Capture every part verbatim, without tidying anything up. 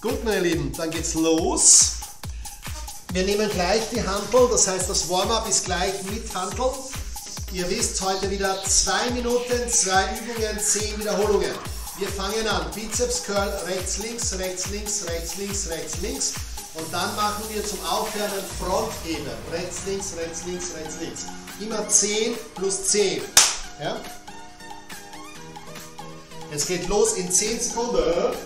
Gut, meine Lieben, dann geht's los. Wir nehmen gleich die Hantel, das heißt, das Warm-up ist gleich mit Hantel. Ihr wisst, heute wieder zwei Minuten, zwei Übungen, zehn Wiederholungen. Wir fangen an, Bizeps Curl, rechts, links, rechts, links, rechts, links, rechts, links. Und dann machen wir zum Aufwärmen Frontheben. Rechts, links, rechts, links, rechts, links. Immer zehn plus zehn. Ja? Es geht los in zehn Sekunden.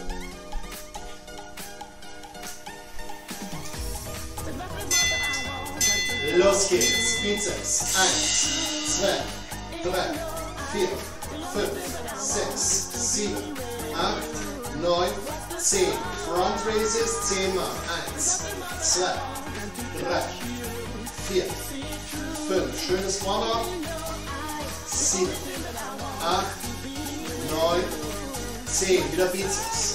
Los geht's. Bizeps. eins, zwei, drei, vier, fünf, sechs, sieben, acht, neun, zehn. Front Raises zehn Mal. eins, zwei, drei, vier, fünf. Schönes Warm-up. sieben, acht, neun, zehn. Wieder Bizeps.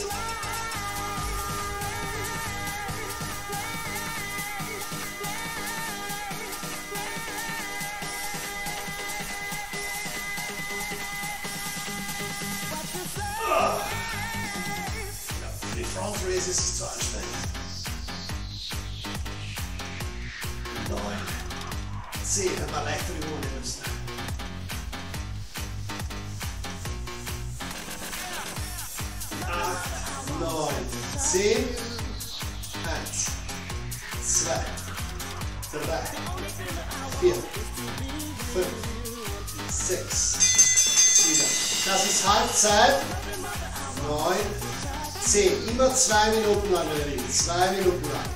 Front Raises ist zu anstrengend. neun, zehn, ein paar leichtere Übungen müssen. acht, neun, zehn. eins, zwei, drei, vier, fünf, sechs, sieben. Das ist Halbzeit. neun, zehn. Immer zwei Minuten lang, meine Lieben. zwei Minuten lang.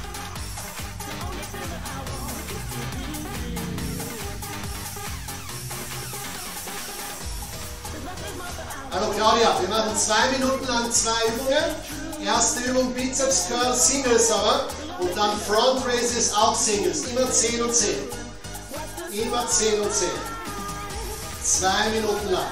Also Claudia, wir machen zwei Minuten lang zwei Übungen. Erste Übung Bizeps Curl, Singles aber. Und dann Front Raises auch Singles. Immer zehn und zehn. Immer zehn und zehn. zwei Minuten lang.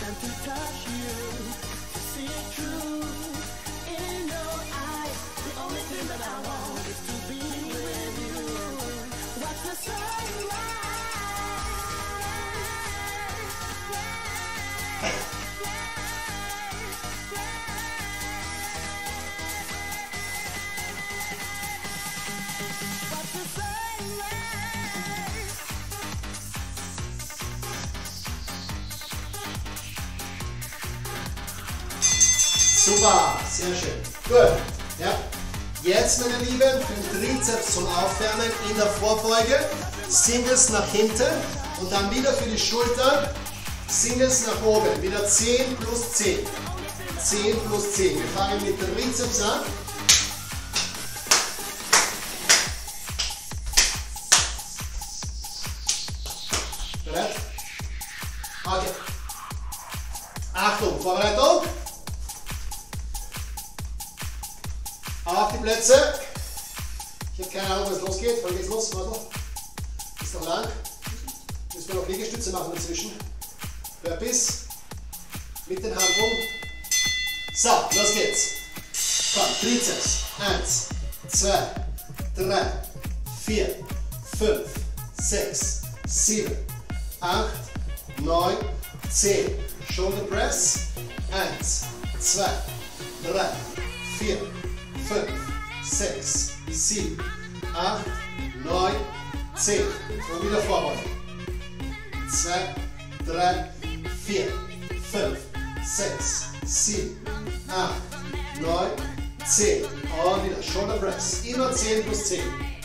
Super, sehr schön. Gut. Ja. Jetzt, meine Lieben, für den Trizeps zum Aufwärmen in der Vorbeuge. Singles nach hinten und dann wieder für die Schultern. Singles nach oben. Wieder zehn plus zehn. zehn plus zehn. Wir fangen mit dem Trizeps an. Bereit? Okay. Achtung, Vorbereitung. Auf die Plätze. Ich habe keine Ahnung, was losgeht. Wann geht's los? Warte. Ist noch lang. Müssen wir noch Liegestütze machen dazwischen. Burpees. Mit den Hanteln. So, los geht's. Komm, Trizeps. eins, zwei, drei, vier, fünf, sechs, sieben, acht, neun, zehn. Shoulder Press. eins, zwei, drei, vier, fünf, sechs, sieben, acht, neun, zehn. Und wieder vorbeugen. zwei, drei, vier, fünf, sechs, sieben, acht, neun, zehn. Und wieder Shoulder Press. Immer zehn plus zehn.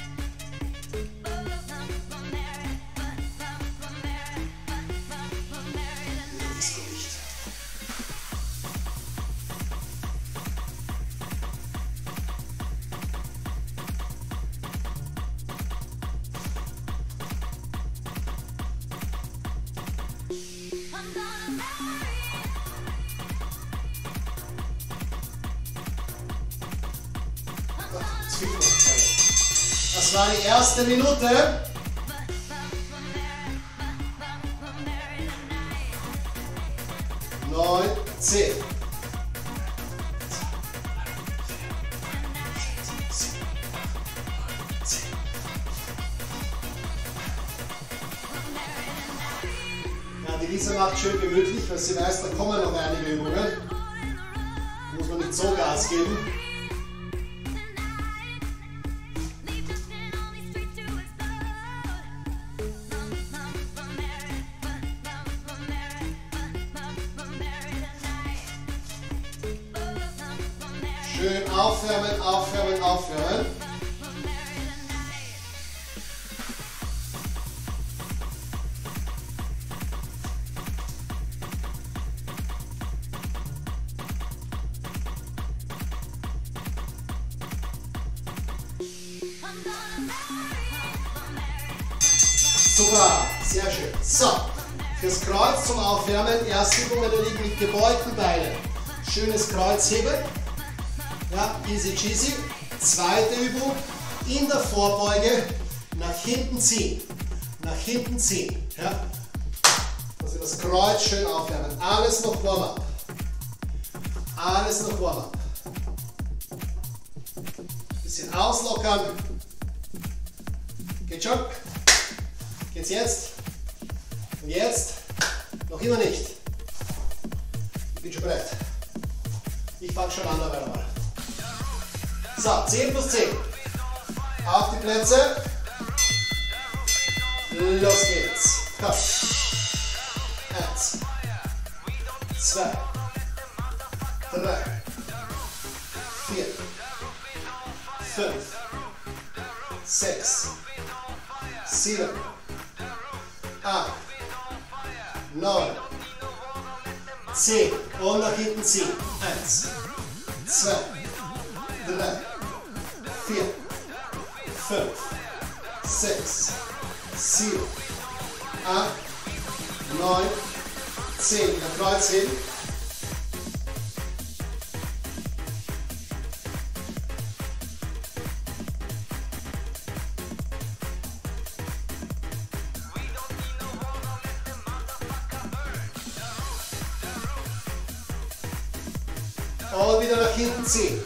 Das war die erste Minute. neun, zehn. Ja, die Lisa macht schön gemütlich, weil sie weiß, da kommen noch einige Übungen. Da muss man nicht so Gas geben. Schön aufwärmen, aufwärmen, aufwärmen. Super, sehr schön. So, fürs Kreuz zum Aufwärmen, erste Übung, meine Lieben, mit gebeugten Beinen. Schönes Kreuzheben. Ja, easy cheesy. Zweite Übung, in der Vorbeuge nach hinten ziehen. Nach hinten ziehen. Ja. Also das Kreuz schön aufwärmen. Alles noch Warm-up. Alles noch Warm-up. Bisschen auslockern. Geht schon? Geht's jetzt? Und jetzt? Noch immer nicht. Ich bin schon bereit. Ich fange schon an dabei nochmal. So, zehn plus zehn. Auf die Plätze. Los geht's. Komm. Eins. Zwei. Drei. Vier. Fünf. Sechs. Sieben. acht. neun. zehn. Und nach hinten ziehen. eins. zwei. drei. vier. fünf. sechs. sieben. acht. neun. zehn. Wieder Kreuz hin. Und wieder nach hinten ziehen.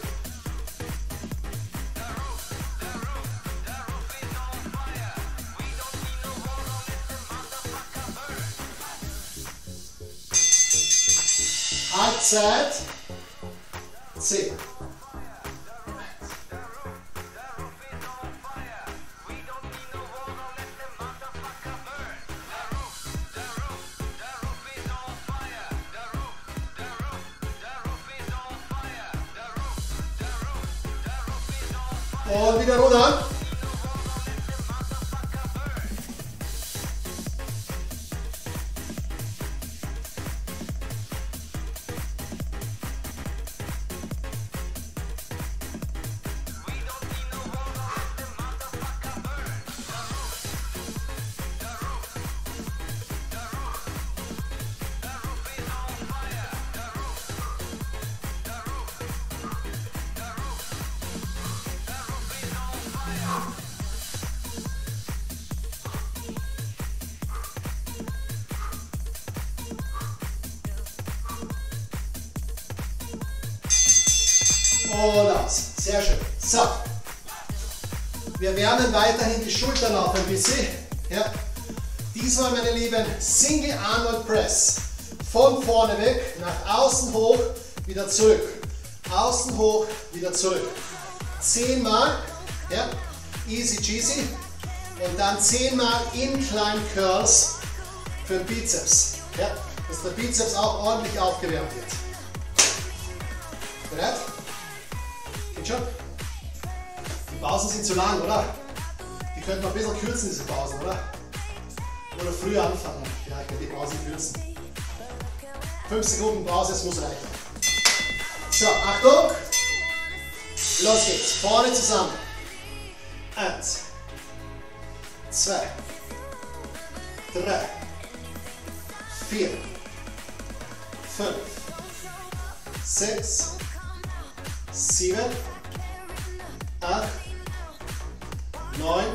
Halbzeit. zehn. Und wieder runter. Und aus. Sehr schön. So. Wir wärmen weiterhin die Schultern auf ein bisschen. Ja. Diesmal, meine Lieben, Single Arnold Press. Von vorne weg, nach außen hoch, wieder zurück. Außen hoch, wieder zurück. Zehnmal. Ja. Easy cheesy. Und dann zehnmal Incline Curls für den Bizeps. Ja. Dass der Bizeps auch ordentlich aufgewärmt wird. Bereit? Schon. Die Pausen sind zu lang, oder? Die könnten wir ein bisschen kürzen, diese Pausen, oder? Oder früher anfangen. Ja, ich kann die Pause kürzen. fünf Sekunden Pause, es muss reichen. So, Achtung! Los geht's. Vorne zusammen. Eins. Zwei. Drei. Vier. Fünf. Sechs. Sieben. acht, neun,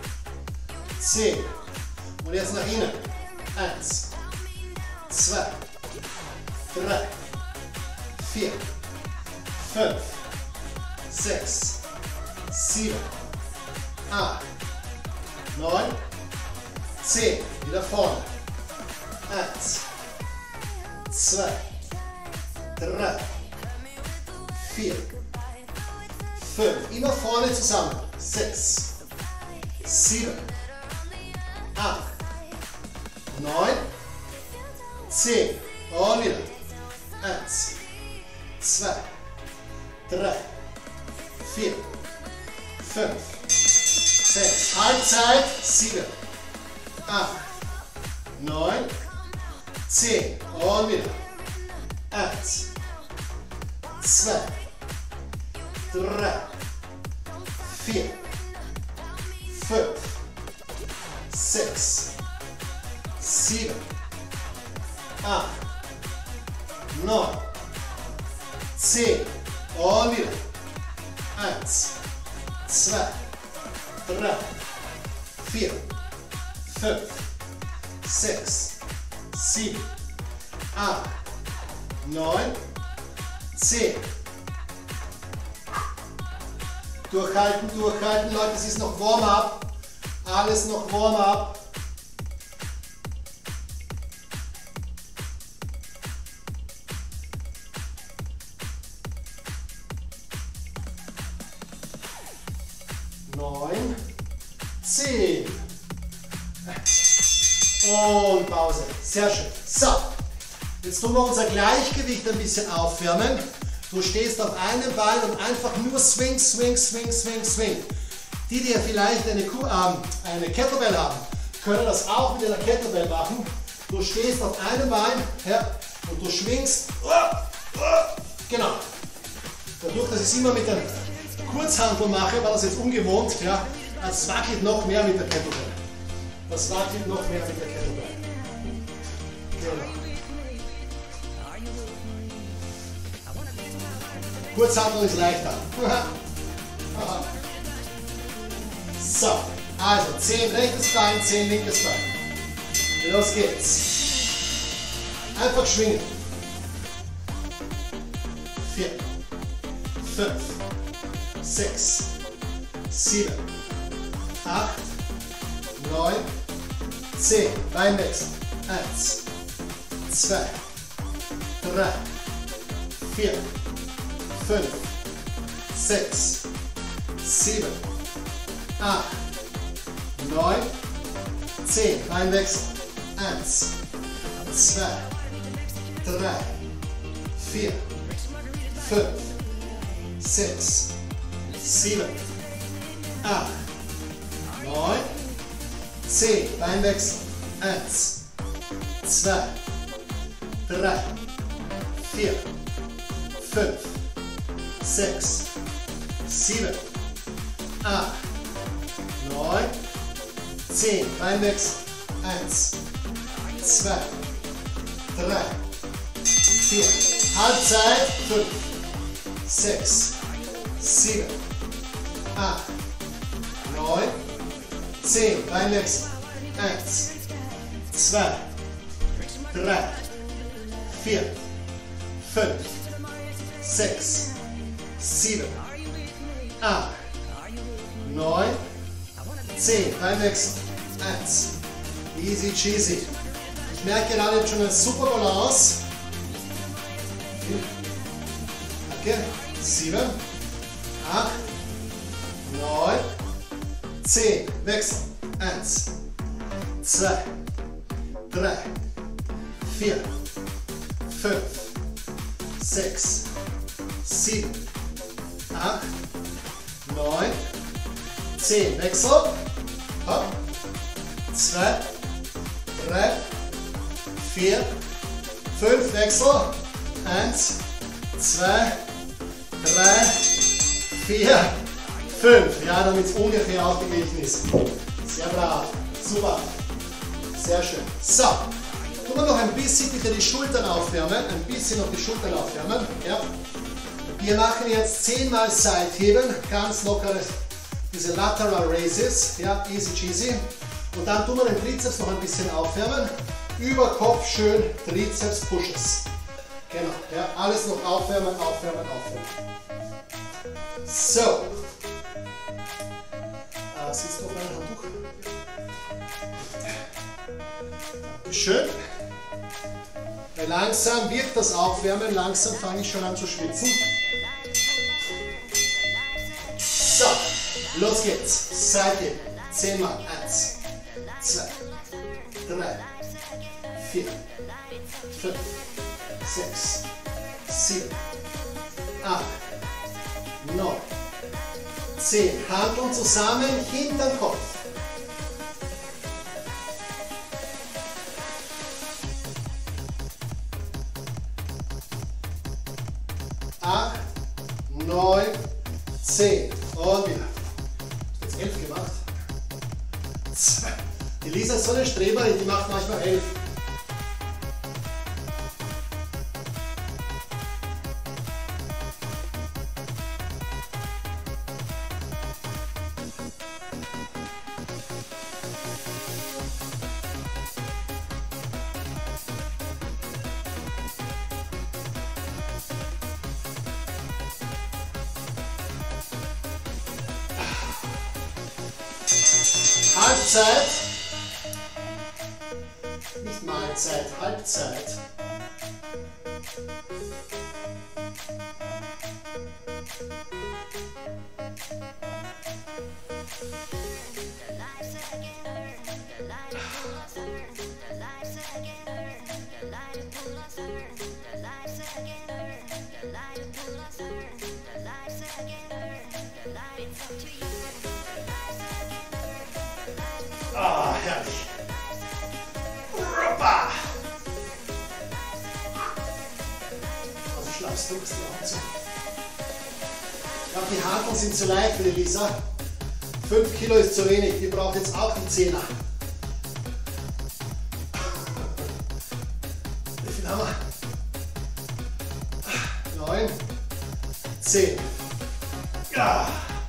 zehn. Und jetzt nach innen. eins, zwei, drei, vier, fünf, sechs, sieben, acht, neun, zehn. Wieder vorne. eins, zwei, drei, vier, fünf. Immer vorne zusammen. sechs, sieben, acht, neun, zehn. Und wieder. eins, zwei, drei, vier, fünf, sechs, Halbzeit, sieben, acht, neun, zehn und wieder. eins, zwei, drei, vier, fünf, sechs, sieben, acht, neun, zehn und wieder. eins, zwei, drei, vier, fünf, sechs, sieben, acht, neun, zehn. Durchhalten, durchhalten, Leute, es ist noch Warm-up. Alles noch Warm-up. neun, zehn. Und Pause. Sehr schön. So, jetzt tun wir unser Gleichgewicht ein bisschen aufwärmen. Du stehst auf einem Bein und einfach nur swing, swing, swing, swing, swing. Die, die ja vielleicht eine, äh, eine Kettlebell haben, können das auch mit einer Kettlebell machen. Du stehst auf einem Bein, ja, und du schwingst. Genau. Dadurch, dass ich es immer mit dem Kurzhantel mache, war das jetzt ungewohnt. Ja, das wackelt noch mehr mit der Kettlebell. Das wackelt noch mehr mit der Kettlebell. Genau. Kurzhantel ist leichter. So, also zehn rechtes Bein, zehn linkes Bein. Los geht's. Einfach schwingen. vier, fünf, sechs, sieben, acht, neun, zehn. Beinwechsel. eins, zwei, drei, vier, fünf, sechs, sieben, acht, neun, zehn. Beinwechsel. eins, zwei, drei, vier, fünf, sechs, sieben, acht, neun, zehn. Beinwechsel. eins, zwei, drei, vier, fünf, sechs, sieben, acht, neun, zehn. Beinwechsel. eins, zwei, drei, vier. Halbzeit. fünf, sechs, sieben, acht, neun, zehn. Beinwechsel. eins, zwei, drei, vier, fünf, sechs, sieben, acht, neun, zehn. Beinwechsel. eins. Easy cheesy. Ich merke gerade jetzt schon eine super Balance. Okay. sieben, acht, neun, zehn. Wechsel. eins, zwei, drei, vier, fünf, sechs, sieben, acht, neun, zehn. Wechsel. Hopp. zwei, drei, vier, fünf. Wechsel. eins, zwei, drei, vier, fünf. Ja, damit es ungefähr ausgeglichen ist. Sehr brav. Super. Sehr schön. So. Tun wir noch ein bisschen bitte die Schultern aufwärmen. Ein bisschen noch die Schultern aufwärmen. Ja. Wir machen jetzt zehnmal Seitheben. Ganz lockere, diese Lateral Raises. Ja, easy cheesy. Und dann tun wir den Trizeps noch ein bisschen aufwärmen. Über Kopf schön Trizeps Pushes. Genau. Ja, alles noch aufwärmen, aufwärmen, aufwärmen. So. Äh, sitzt noch mein Handtuch? Dankeschön. Weil langsam wirkt das Aufwärmen, langsam fange ich schon an zu schwitzen. So, los geht's. Seitheben. Zehnmal. Eins, zwei, drei, vier, fünf, sechs, sieben, acht, neun, zehn. Hanteln zusammen, hinterm Kopf. acht, neun, zehn. Und wieder. Jetzt elf gemacht. zwei. Die Lisa ist so eine Streberin, die macht manchmal elf. Halbzeit, nicht Mahlzeit, Halbzeit. Ah, herrlich. Also schlafst du, die Augen zu. Ich glaube, die Hanteln sind zu leicht für die Lisa. fünf Kilo ist zu wenig, die braucht jetzt auch die Zehner. Wie viel haben wir? neun, zehn. Ja.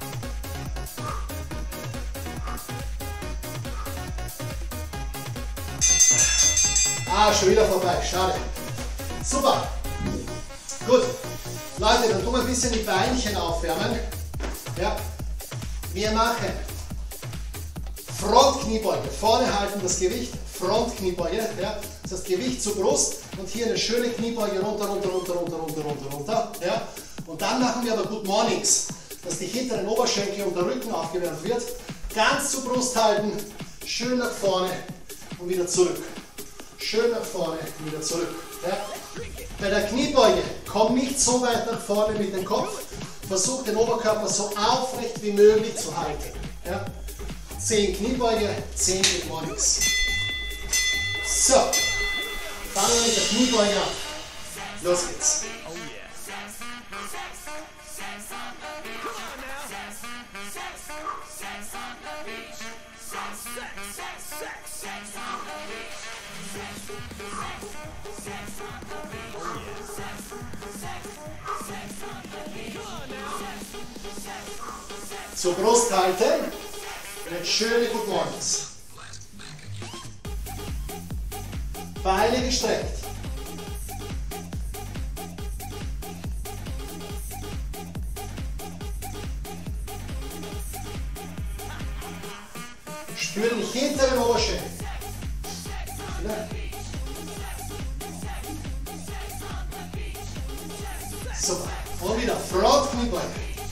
Ah, schon wieder vorbei, schade. Super. Gut. Leute, dann tun wir ein bisschen die Beinchen aufwärmen. Ja. Wir machen Frontkniebeuge. Vorne halten das Gewicht, Frontkniebeuge. Ja. Das heißt Gewicht zur Brust und hier eine schöne Kniebeuge runter, runter, runter, runter, runter, runter, runter. Ja. Und dann machen wir aber Good Mornings, dass die hinteren Oberschenkel und der Rücken aufgewärmt wird. Ganz zur Brust halten, schön nach vorne und wieder zurück. Schön nach vorne und wieder zurück. Ja. Bei der Kniebeuge komm nicht so weit nach vorne mit dem Kopf. Versuch den Oberkörper so aufrecht wie möglich zu halten. Ja. zehn Kniebeuge, zehn Good Mornings. So, fangen wir mit der Kniebeuge an. Los geht's. Zur Brust halten und jetzt schöne Good Mornings. Beine gestreckt. Spür den hinteren Oberschenkel. Super. Und wieder Front Kniebeuge.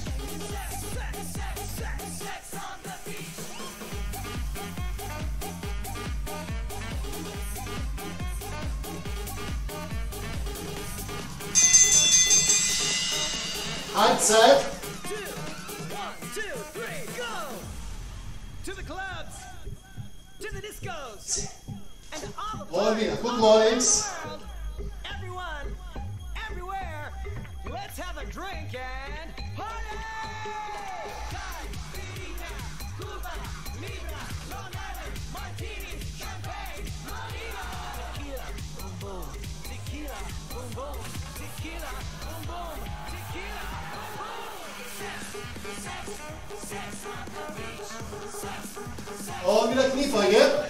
Halbzeit. Und wieder. Good Mornings. Und wieder Kniebeuge.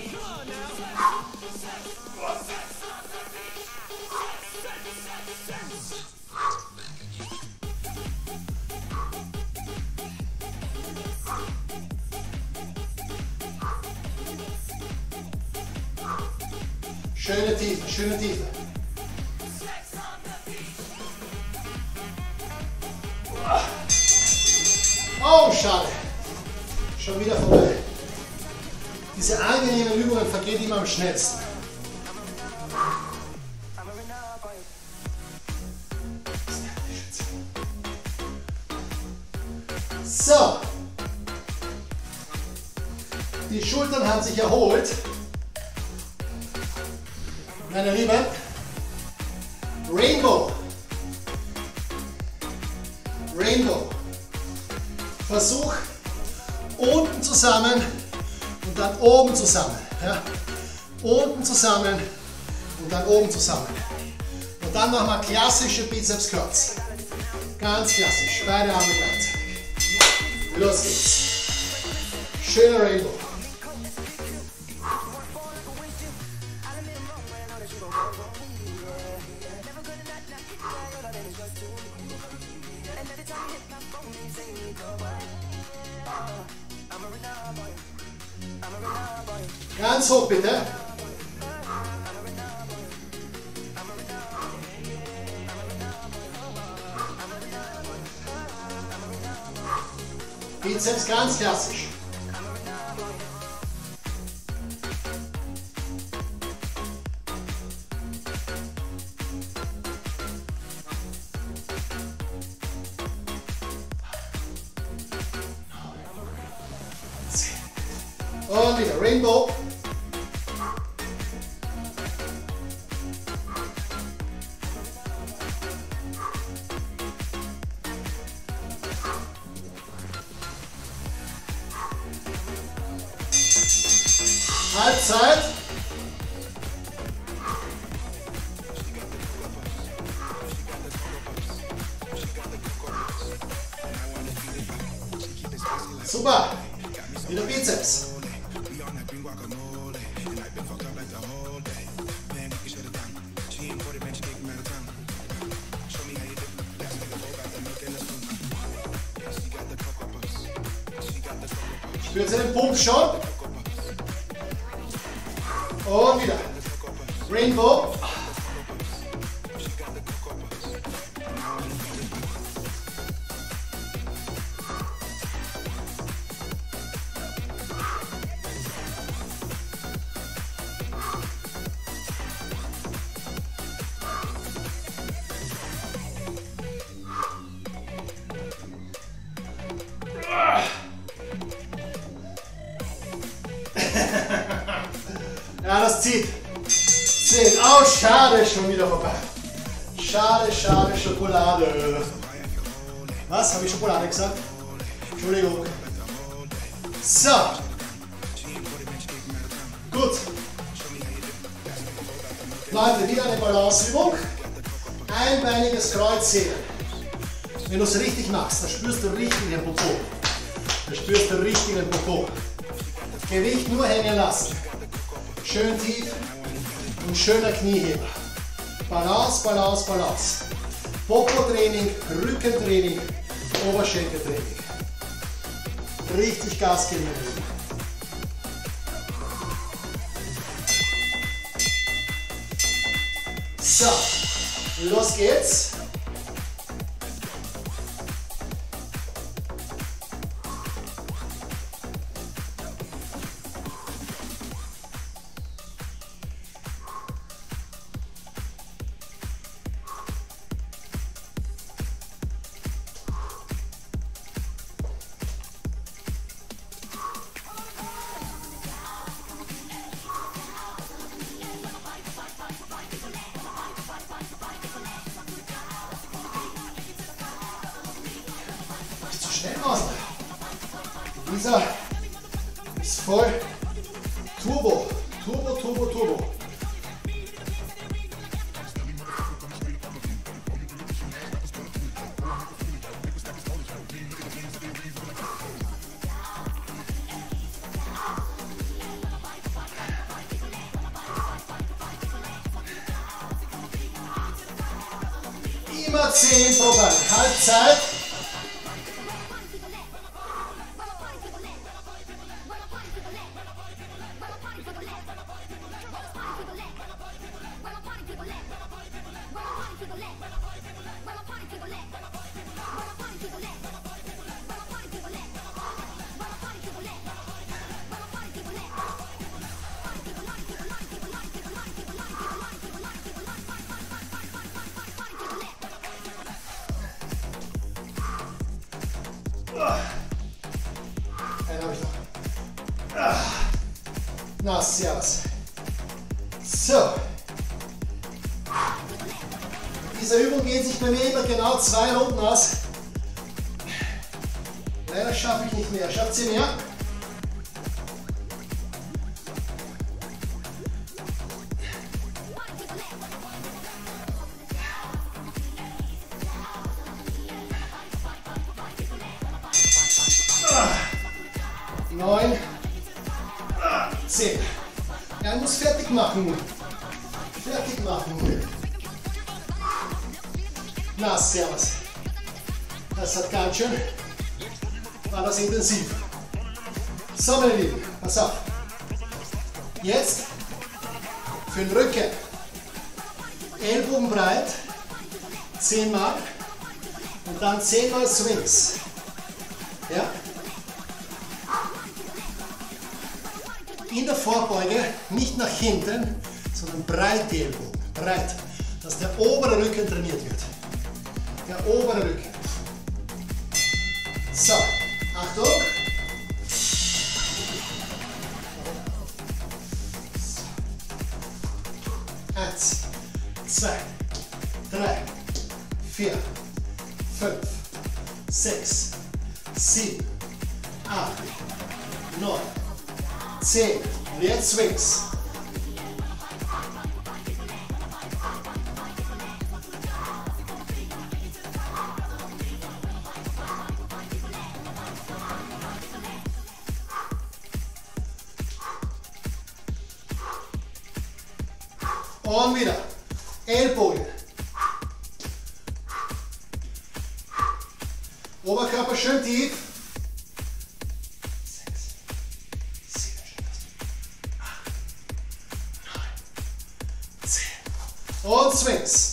Schöne Tiefe, schöne Tiefe. Oh, schade. Schon wieder vorbei. Diese angenehmen Übungen vergehen immer am schnellsten. So. Die Schultern haben sich erholt. Meine Lieben, Rainbow. Rainbow. Versuch unten zusammen und dann oben zusammen. Ja? Unten zusammen und dann oben zusammen. Und dann machen wir klassische Bizeps Curls. Ganz klassisch. Beide Arme gleichzeitig. Los geht's. Schöner Rainbow. Ganz hoch bitte. Bizeps ganz klassisch. Und wieder Rainbow. Halbzeit. Super. Wieder Bizeps. Spürt ihr den Pump schon? Und wieder. Rainbow. Ja, das zieht. Zehn. Oh, schade, schon wieder vorbei. Schade, schade, Schokolade. Was? Habe ich Schokolade gesagt? Entschuldigung. So. Gut. Leute, wieder eine Balanceübung. Einbeiniges Kreuzheben. Wenn du es richtig machst, dann spürst du richtig den Popo. Dann spürst du richtig den Popo. Gewicht nur hängen lassen. Schön tief und schöner Knieheber. Balance, Balance, Balance. Popo-Training, Rückentraining, Oberschenkeltraining. Richtig Gas geben. So, los geht's. Dieser ist voll Turbo, Turbo, Turbo, Turbo. Immer zehn pro Bein. Halbzeit. Einen habe ich noch. Na, servus. So. Diese Übung geht sich bei mir immer genau zwei Runden aus. Leider schaffe ich nicht mehr. Schafft sie mehr? Neun, zehn. Er muss fertig machen. Fertig machen. Na, servus. Das hat ganz schön, war das intensiv. So, meine Lieben, pass auf. Jetzt für den Rücken. Ellbogen breit, zehn Mal und dann zehn Mal Swings. Ja? In der Vorbeuge nicht nach hinten, sondern breit die Ellbogen. Breit, dass der obere Rücken trainiert wird. Der obere Rücken. So, Achtung. Eins, zwei, drei, vier, fünf, sechs, sieben, acht, neun, zehn. Und jetzt Swings. Und wieder. Ellbogen. Oberkörper schön tief. sechs, sieben, acht, neun, zehn. Und Swings.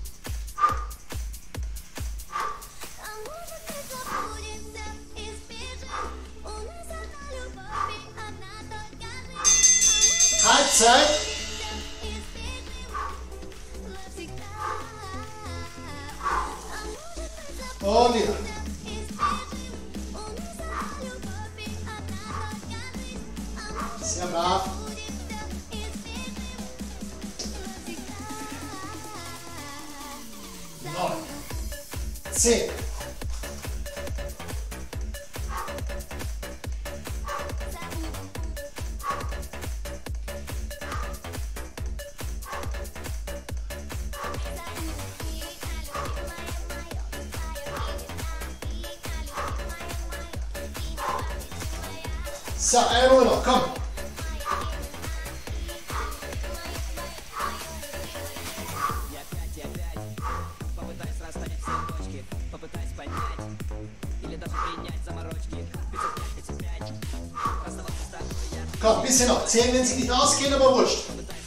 Halbzeit. Und wieder. Sehr brav. Neun. Zehn. So, eine Runde noch, komm. Komm, ein bisschen noch. zehn, wenn sie nicht ausgehen, aber wurscht.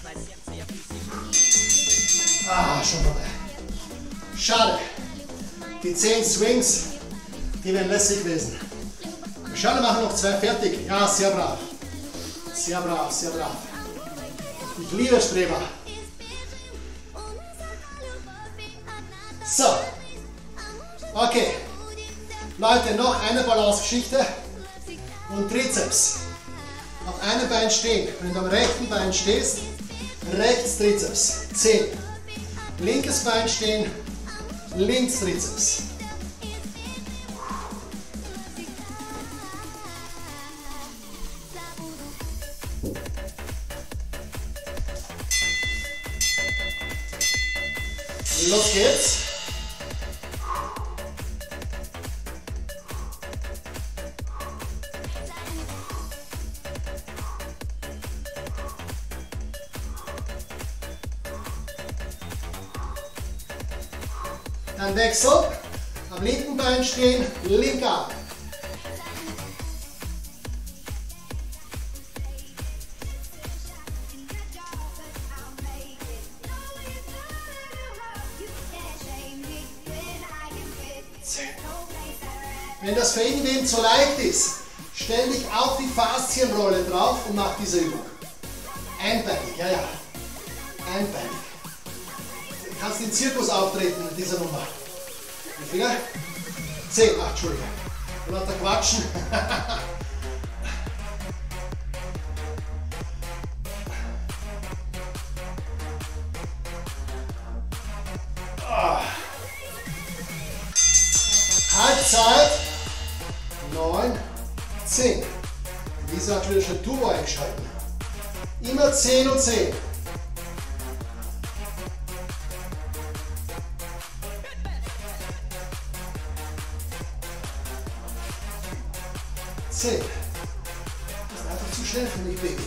Ah, schon vorbei. Schade. Die zehn Swings, die wären lässig gewesen. Schau, wir machen noch zwei fertig. Ja, sehr brav. Sehr brav, sehr brav. Ich liebe Streber. So. Okay. Leute, noch eine Balancegeschichte. Und Trizeps. Auf einem Bein stehen. Wenn du am rechten Bein stehst, rechts Trizeps. zehn. Linkes Bein stehen, links Trizeps. Los geht's. Dann Wechsel. Am linken Bein stehen, linker Arm. Wenn das für irgendwen zu leicht ist, stell dich auf die Faszienrolle drauf und mach diese Übung. Einbeinig, ja, ja. Einbeinig. Du kannst im Zirkus auftreten mit dieser Nummer. Die Finger. zehn, acht, Entschuldigung. Lauter quatschen. Halbzeit. neun, zehn. Lisa hat wieder schon Turbo eingeschalten. Immer zehn und zehn. zehn. Das ist einfach zu schnell für mich, Baby.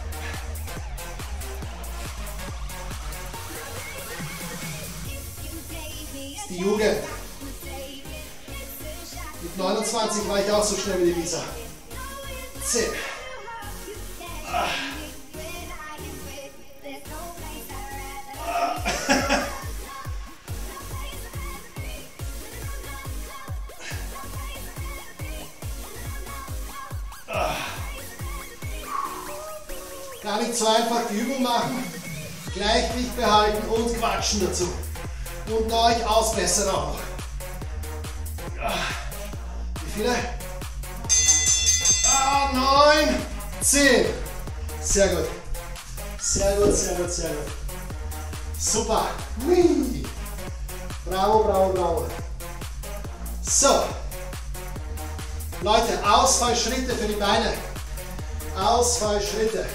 Das ist die Jugend. Mit neunundzwanzig war ich auch so schnell wie die Lisa. zehn. Ah. Ah. Ah. Gar nicht so einfach die Übung machen, Gleichgewicht behalten und quatschen dazu. Und euch ausbessern auch noch. Ah. Wie viele? Ah, neun, zehn. Sehr gut. Sehr gut, sehr gut, sehr gut. Super. Hui. Bravo, bravo, bravo. So. Leute, Ausfallschritte für die Beine. Ausfallschritte.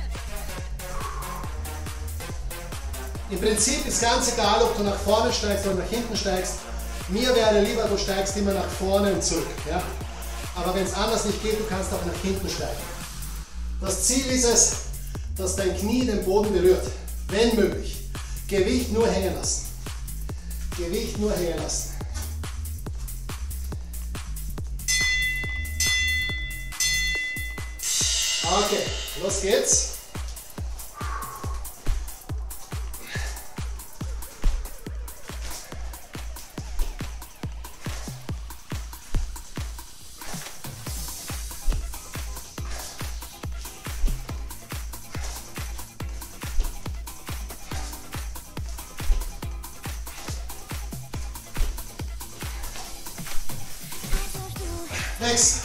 Im Prinzip ist ganz egal, ob du nach vorne steigst oder nach hinten steigst. Mir wäre lieber, du steigst immer nach vorne und zurück. Ja? Aber wenn es anders nicht geht, du kannst auch nach hinten steigen. Das Ziel ist es, dass dein Knie den Boden berührt. Wenn möglich. Gewicht nur hängen lassen. Gewicht nur hängen lassen. Okay, los geht's. Next.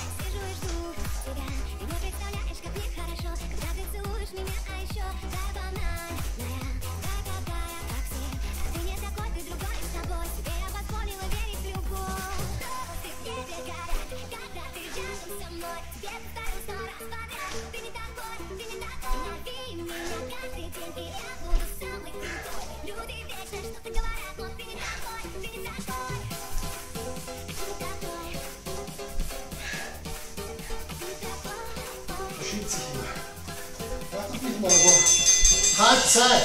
Verschiebt sich immer. Wartet nicht mal wo. Halbzeit.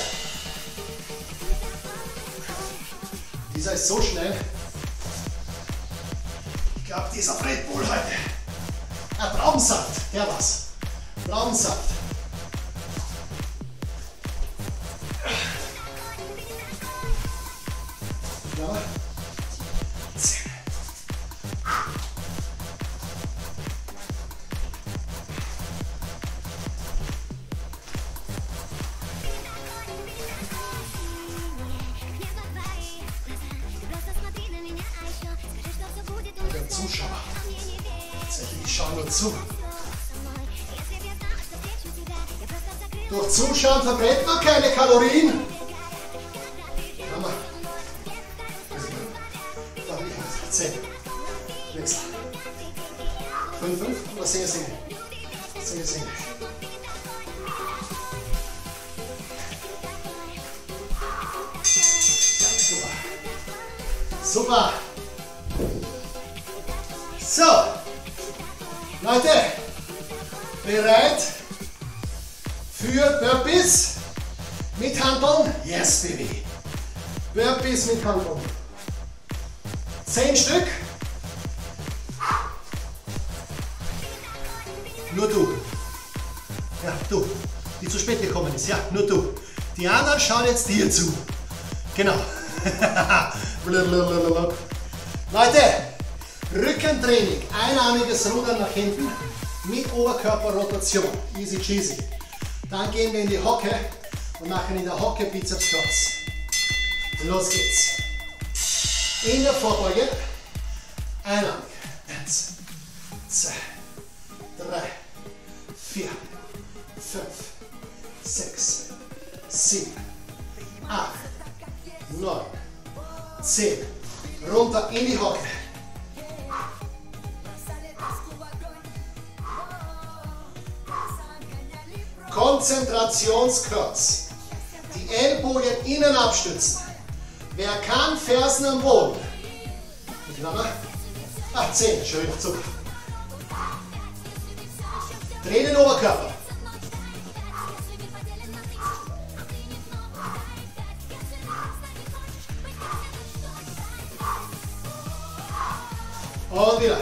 Dieser ist so schnell. Ich glaube, dieser Red Bull heute. Ah, Traubensaft. Ja, was? Traubensaft. Ja. zehn. Der Zuschauer. Tatsächlich, ich schaue nur zu. Durch Zuschauen verbrennt man keine Kalorien. Hammer. zehn. Wechsel. fünf, fünf oder Single, Single? Single, Single. Ja, super. Super. So. Leute. Bereit für Burpees mit Hanteln? Yes, baby. Burpees mit Hanteln. Zehn Stück. Nur du. Ja, du. Die zu spät gekommen ist. Ja, nur du. Die anderen schauen jetzt dir zu. Genau. Leute, Rückentraining. Einarmiges Rudern nach hinten mit Oberkörperrotation. Easy cheesy. Dann gehen wir in die Hocke und machen in der Hocke Bizeps Curls. Los geht's. In der Vorbeuge. Einarmig. Eins, zwei, drei, vier, fünf, sechs, sieben, acht, neun, zehn. Runter in die Hocke. Konzentrationskurs. Die Ellbogen innen abstützen. Wer kann, Fersen am Boden. Wie viel haben wir? Ah, zehn. Schön, super. Dreh den Oberkörper. Und wieder.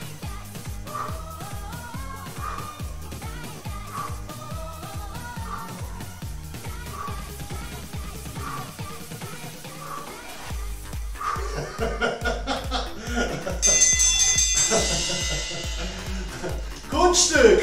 Kunststück.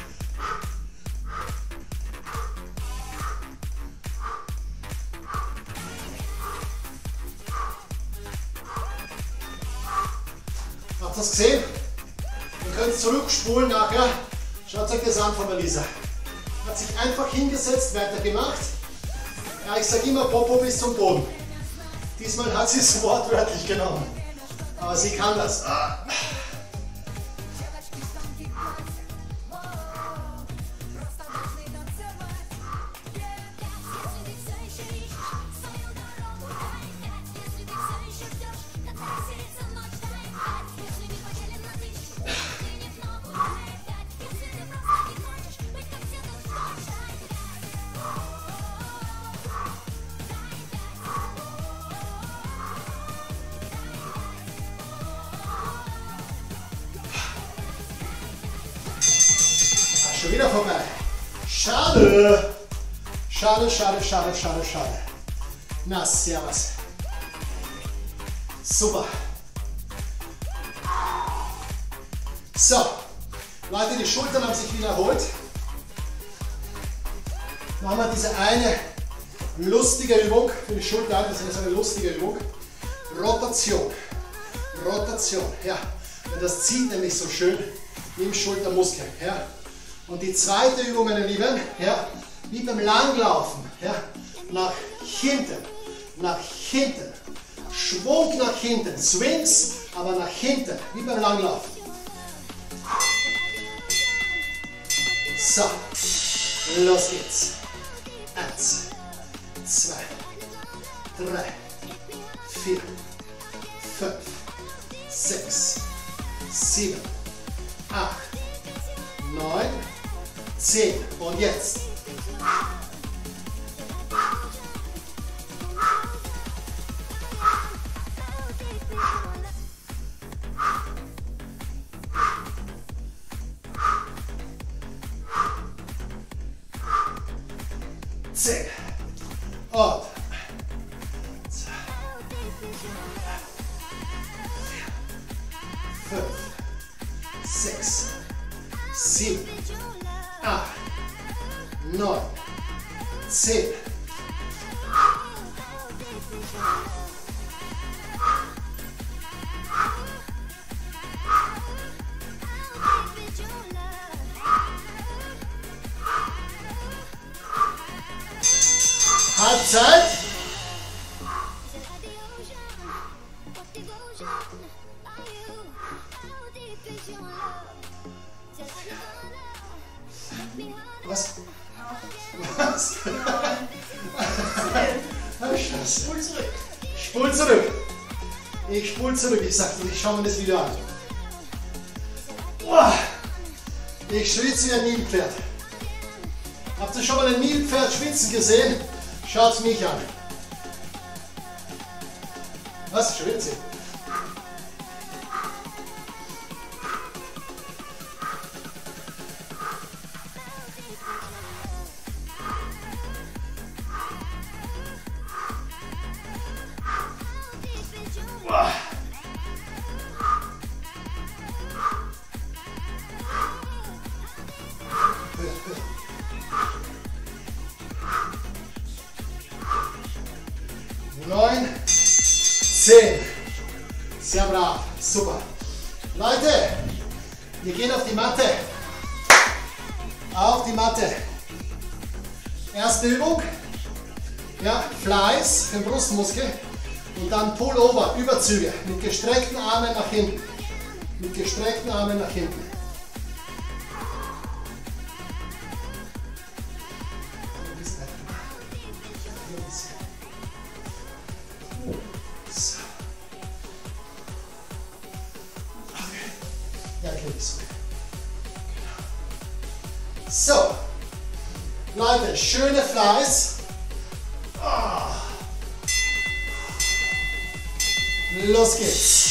Habt ihr das gesehen? Ihr könnt zurückspulen nachher. Schaut euch das an von der Lisa. Hat sich einfach hingesetzt, weitergemacht. Ja, ich sage immer Popo bis zum Boden. Diesmal hat sie es wortwörtlich genommen. Aber sie kann das. Ah. Schon wieder vorbei. Schade. Schade, schade, schade, schade, schade. Na, servus. Super. So. Leute, die Schultern haben sich wieder erholt. Machen wir diese eine lustige Übung für die Schultern. Das ist eine lustige Übung. Rotation. Rotation. Ja. Das zieht nämlich so schön im Schultermuskel. Ja. Und die zweite Übung, meine Lieben, ja, wie beim Langlaufen, ja, nach hinten, nach hinten, Schwung nach hinten, Swings, aber nach hinten, wie beim Langlaufen. So, los geht's. Eins, zwei, drei, vier, fünf, sechs, sieben, acht, neun, zehn. Und jetzt. Zehn. Und. Zwei, vier, fünf, sechs, sieben, acht, neun, zehn. Halbzeit. Was? Was? Spul zurück. Spul zurück. Ich spul zurück. Ich sag dir, ich schau mir das Video an. Ich schwitze wie ein Nilpferd. Habt ihr schon mal ein Nilpferd schwitzen gesehen? Schaut's mich an. Was? Schwitze? neun, zehn. Sehr brav. Super. Leute, Wir gehen auf die Matte. Auf die Matte. Erste Übung. Ja, Flies für den Brustmuskel. Und dann Pullover, Überzüge. Mit gestreckten Armen nach hinten. Mit gestreckten Armen nach hinten. So, Leute, schöne Flies. Oh. Los geht's.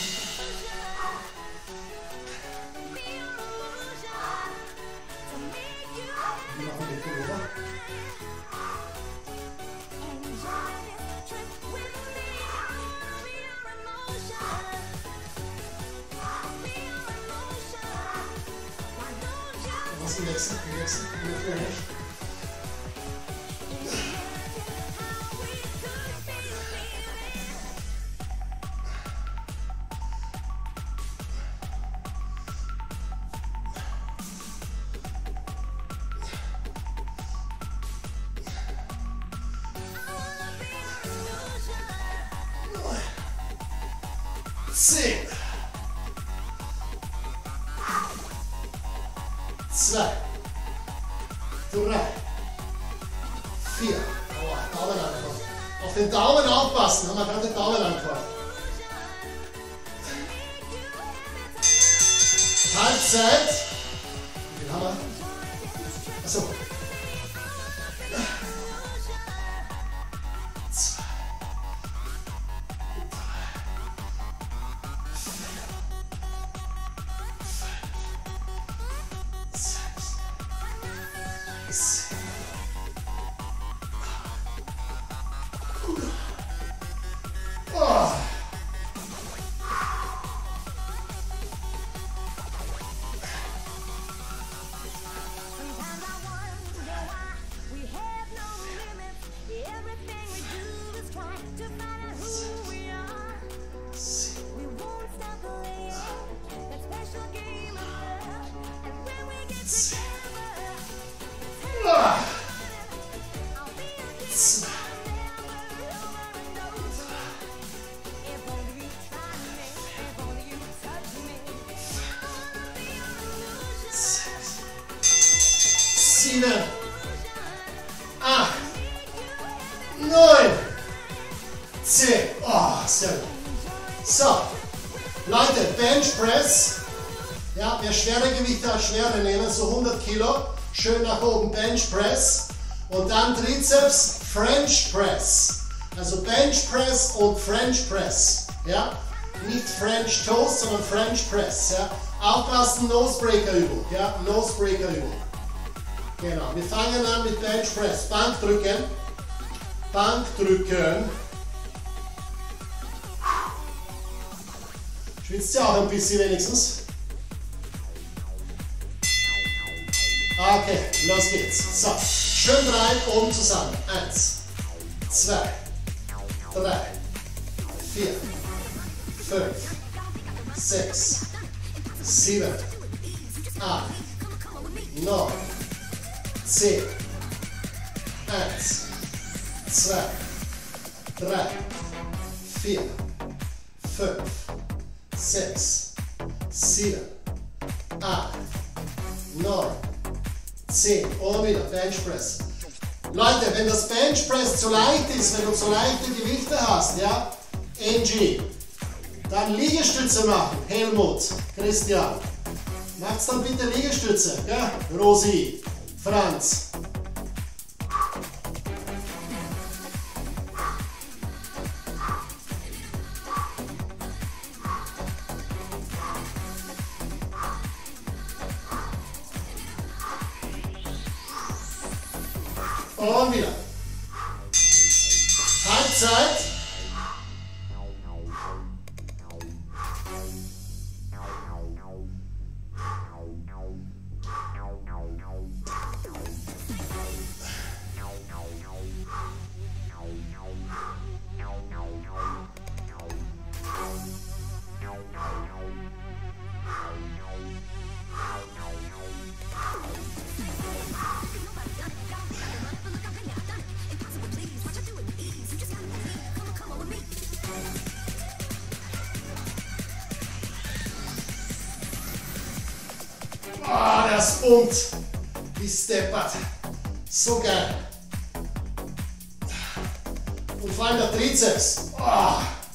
Wir machen den Pullover. Was gewechselt, gewechselt, gewechselt. Zehn. Zwei. Drei. Vier. Aua, Daumenanfall. Auf den Daumen aufpassen, haben wir gerade den Daumenanfall. Halbzeit. Wie viel haben wir? Achso. Oh. Sieben, acht, neun, zehn. Oh, sehr gut. So, Leute, Bench Press. Ja, wer schwere Gewichte hat, schwere nehmen, so hundert Kilo. Schön nach oben Bench Press. Und dann Trizeps French Press. Also Bench Press und French Press. Ja, nicht French Toast, sondern French Press. Ja. Aufpassen, Nosebreaker Übung. Ja, Nosebreaker Übung. Genau, wir fangen an mit Bench Press. Bank drücken. Bank drücken. Schwitzt ihr auch ein bisschen wenigstens? Okay, los geht's. So, schön breit oben zusammen. Eins, zwei, drei, vier, fünf, sechs, sieben, acht, neun, zehn. Eins, zwei, drei, vier, fünf, sechs, sieben, acht, neun, zehn. Und wieder Bench Press. Leute, wenn das Bench Press zu leicht ist, wenn du zu leichte Gewichte hast, ja, Angie, dann Liegestütze machen. Helmut, Christian. Macht's dann bitte Liegestütze, gell? Rosi, Franz. Und wieder. Halbzeit. Ah, der Spund. Wie steppert. So geil. Und vor allem der Trizeps. Oh.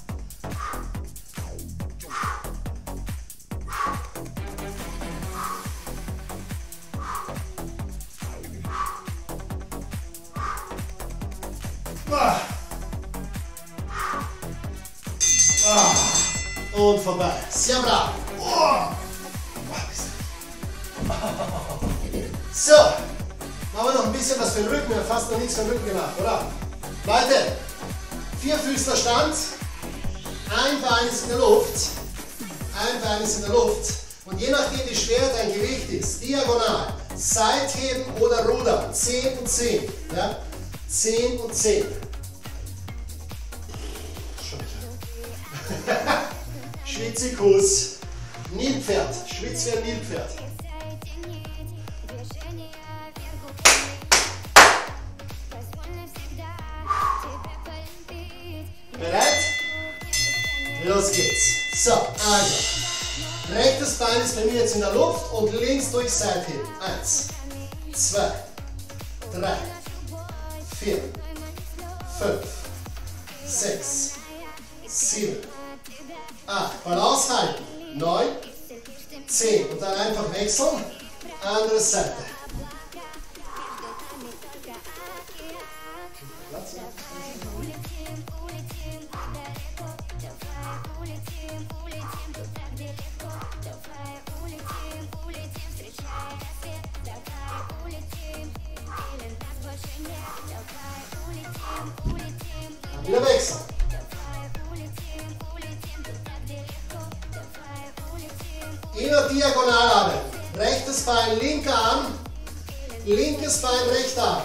Ah. Ah. Und vorbei. Sehr brav. Oh. So, machen wir noch ein bisschen was für den Rücken. Wir haben fast noch nichts für den Rücken gemacht, oder? Leute, Vierfüßlerstand. Ein Bein ist in der Luft. Ein Bein ist in der Luft. Und je nachdem, wie schwer dein Gewicht ist, diagonal, Seitheben oder Rudern, zehn und zehn. Ja? zehn und zehn. Schwitzikus. Nilpferd. Schwitz wie ein Nilpferd. Bereit? Los geht's. So, also. Rechtes Bein ist bei mir jetzt in der Luft und links durch Seitheben. Eins, zwei, drei, vier, fünf, sechs, sieben, acht. Balance halten. neun, zehn. Und dann einfach wechseln. Andere Seite. Wieder wechseln. Immer diagonal arbeiten. Rechtes Bein, linker Arm. Linkes Bein, rechter Arm.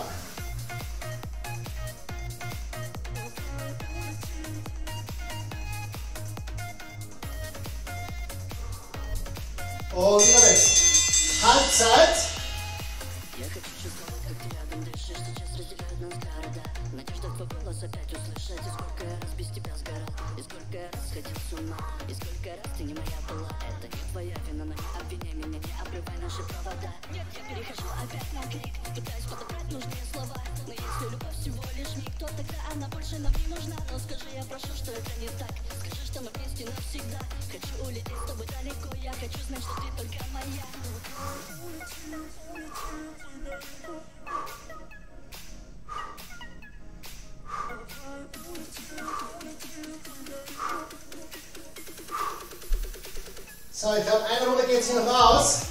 Und wieder wechseln. Halbzeit. So, ich glaube, eine Runde geht es hier noch raus.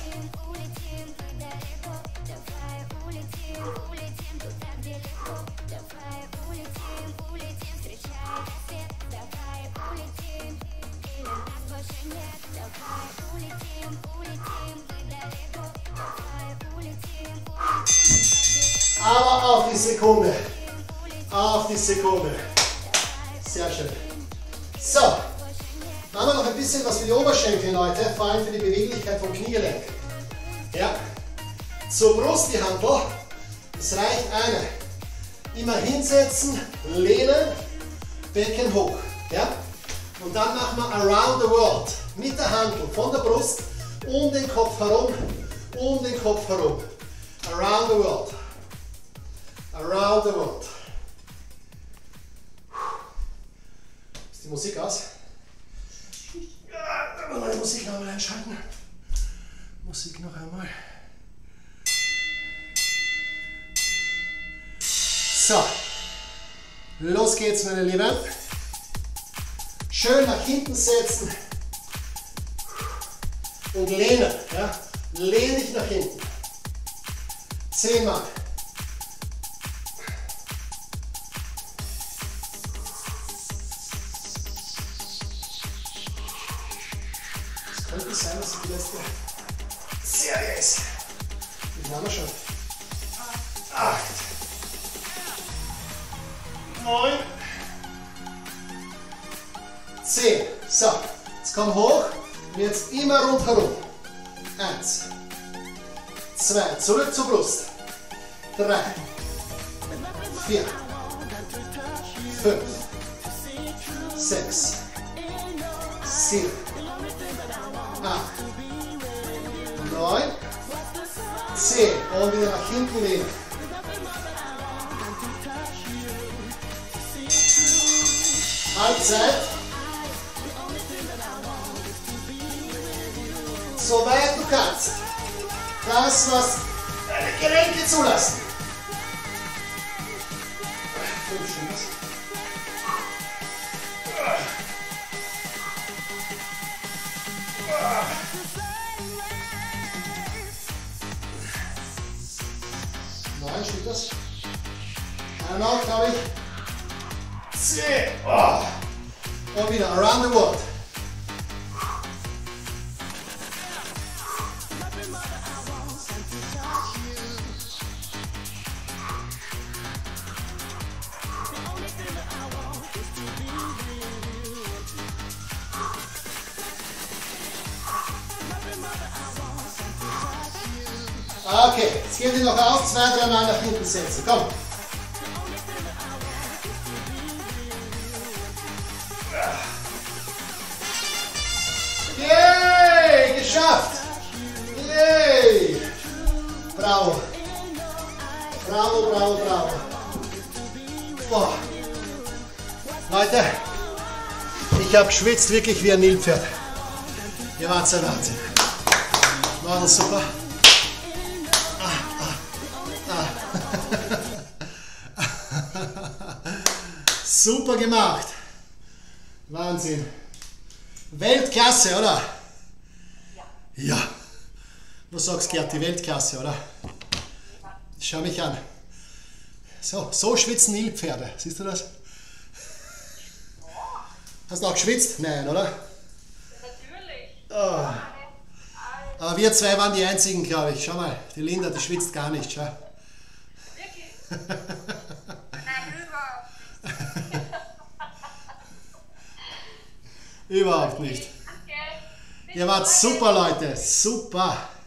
Aber auf die Sekunde. Auf die Sekunde. Sehr schön. So. Machen wir noch ein bisschen was für die Oberschenkel, Leute, vor allem für die Beweglichkeit vom Kniegelenk. Ja. Zur Brust die Hantel. Das reicht eine. Immer hinsetzen, lehnen, Becken hoch. Ja. Und dann machen wir Around the World. Mit der Hantel von der Brust um den Kopf herum, um den Kopf herum. Around the World. Around the World. Ist die Musik aus? Ja, mal die Musik noch einmal einschalten. Musik noch einmal. So. Los geht's, meine Lieben. Schön nach hinten setzen. Und lehnen. Ja? Lehne dich nach hinten. Zehnmal. Könnte sein, dass die letzte Serie ist. Die haben wir schon. Acht. Neun. Zehn. So, jetzt komm hoch und jetzt immer rundherum. Eins. Zwei. Zurück zur Brust. Drei. Vier. Fünf. Sechs. Sieben. acht, neun, zehn. Und wieder nach hinten lehnen. Halbzeit. Soweit du kannst. Das, was deine Gelenke zulassen. Fünf Stunden. Nein, stimmt das? Einen auch, glaube ich. Zehn. Oh. Und wieder around the world. Okay, jetzt gehen Sie noch aus, zwei, drei Mal nach hinten setzen. Komm. Yay, geschafft. Yay. Bravo. Bravo, bravo, bravo. Boah. Leute, ich habe geschwitzt wirklich wie ein Nilpferd. Ihr wart ein Wahnsinn. War das super? Super gemacht. Wahnsinn. Weltklasse, oder? Ja. Ja. Was sagst du, Gerti? Weltklasse, oder? Schau mich an. So, so schwitzen Nilpferde. Siehst du das? Hast du auch geschwitzt? Nein, oder? Natürlich. Oh. Aber wir zwei waren die einzigen, glaube ich. Schau mal, die Linda, die schwitzt gar nicht. Schau. Wirklich? Nein, überhaupt nicht. Überhaupt nicht. Danke. Ihr wart super, Leute. Super.